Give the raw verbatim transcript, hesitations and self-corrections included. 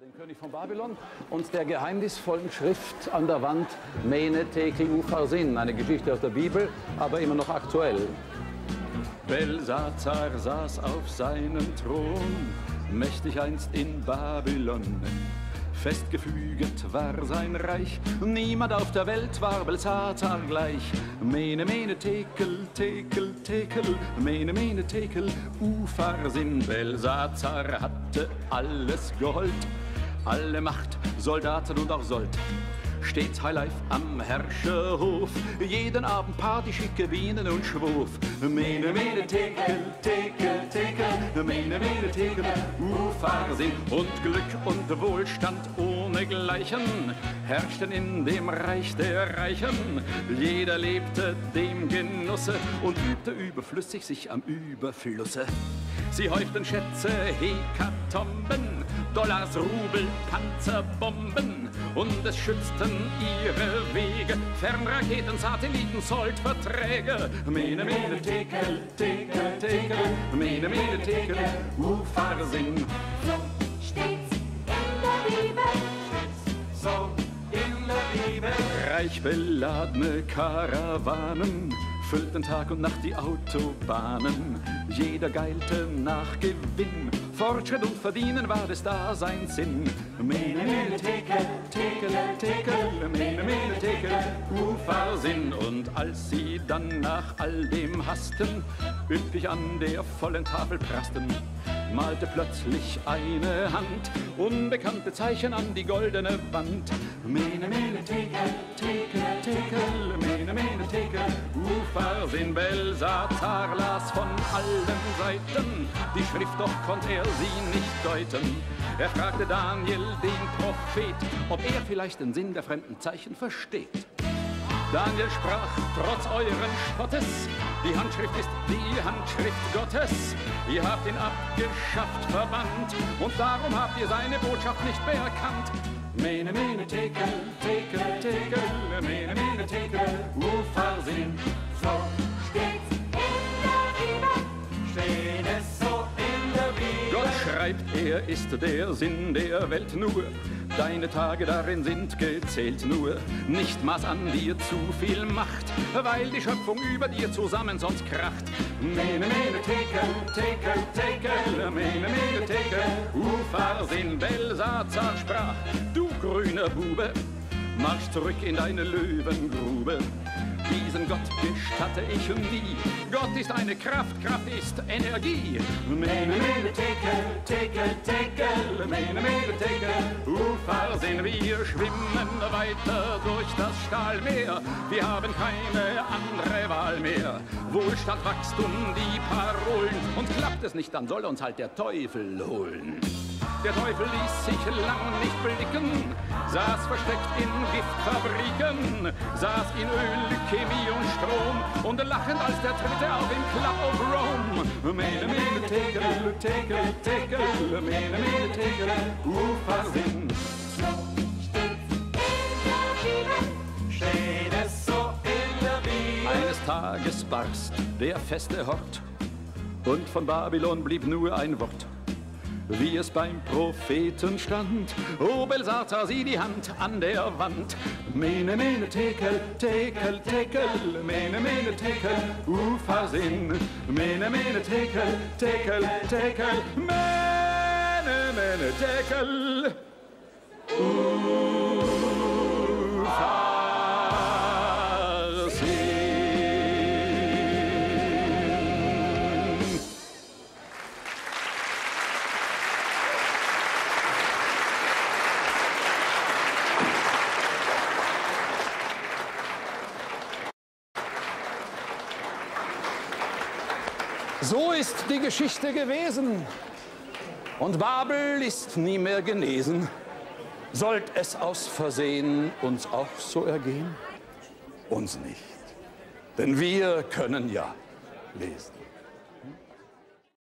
Den König von Babylon und der geheimnisvollen Schrift an der Wand Mene, Tekel, Upharsin, eine Geschichte aus der Bibel, aber immer noch aktuell. Belsazar saß auf seinem Thron, mächtig einst in Babylon. Festgefüget war sein Reich, niemand auf der Welt war Belsazar gleich. Mene, Mene, Tekel, Tekel, Tekel, Mene, Mene, Tekel, Upharsin. Belsazar hatte alles Gold, alle Macht, Soldaten und auch Sold. Stets Highlife am Herrscherhof, jeden Abend Party, schicke Bienen und Schwurf. Mene, Mene, Tekel, Tekel, Tekel, Mene, Mene, Tekel, Upharsin. Und Glück und Wohlstand ohnegleichen herrschten in dem Reich der Reichen. Jeder lebte dem Genusse und übte überflüssig sich am Überflusse. Sie häuften Schätze, Hekatomben, Dollars, Rubel, Panzerbomben, und es schützten ihre Wege Fernraketen, Satelliten, Soldverträge. Mene, Mene, Tekel, Tekel, Tekel, Mene, Mene, Tekel, Upharsin. So steht's in der Bibel. So in der Bibel. Reich beladene Karawanen füllten Tag und Nacht die Autobahnen. Jeder geilte nach Gewinn, Fortschritt und Verdienen war des Daseins Sinn. Mene, Mene, Tekel, Tekel, Tekel, Mene, Mene, Tekel, Upharsin. Und als sie dann nach all dem hassten, üppig an der vollen Tafel prasten, malte plötzlich eine Hand unbekannte Zeichen an die goldene Wand. Mene, Mene, Tekel, Tekel, Tekel, Mene, Mene, Tekel, Upharsin. Belsazar las von allen Seiten die Schrift, doch konnte er sie nicht deuten. Er fragte Daniel, den Prophet, ob er vielleicht den Sinn der fremden Zeichen versteht. Daniel sprach, trotz euren Spottes, die Handschrift ist die Handschrift Gottes. Ihr habt ihn abgeschafft, verbannt, und darum habt ihr seine Botschaft nicht mehr erkannt. Mene, Mene, Tekel, Tekel, Tekel, Mene, Mene, Tekel, Upharsin. So steht's in der Bibel. Steht es so in der Bibel. Gott schreibt, er ist der Sinn der Welt nur. Deine Tage darin sind gezählt nur. Nicht maß an dir zu viel Macht, weil die Schöpfung über dir zusammen sonst kracht. Mene, Mene, Tekel, Tekel, Tekel, Mene, Mene, Tekel, Upharsin. Belsazar sprach, du grüner Bube, marsch zurück in deine Löwengrube. Diesen Gott gestatte ich nie. Gott ist eine Kraft, Kraft ist Energie. Mene, Mene, Tekel, Tekel, Tekel, Mene, Mene, Tekel, Upharsin. Wir schwimmen weiter durch das Stahlmeer. Wir haben keine andere Wahl mehr. Wohlstand, Wachstum, die Parolen. Und klappt es nicht, dann soll uns halt der Teufel holen. Der Teufel ließ sich lang nicht blicken, saß versteckt in Giftfabriken, saß in Öl, Chemie und Strom und lachend als der Dritte auf dem Club of Rome. Mene, Mene, Tekel, Tekel, Tekel, Mene, Mene, Tekel, Upharsin. So steht's in der Bibel. Steht es so in der Bibel. Eines Tages barst der feste Hort und von Babylon blieb nur ein Wort, wie es beim Propheten stand. O Belsazar, sieh die Hand an der Wand. Mene, Mene, Tekel, Tekel, Tekel, Mene, Mene, Tekel, Upharsin. Mene, Mene, Tekel, Tekel, Tekel, Mene, Mene, Tekel, Upharsin. So ist die Geschichte gewesen, und Babel ist nie mehr genesen. Sollt es aus Versehen uns auch so ergehen? Uns nicht, denn wir können ja lesen.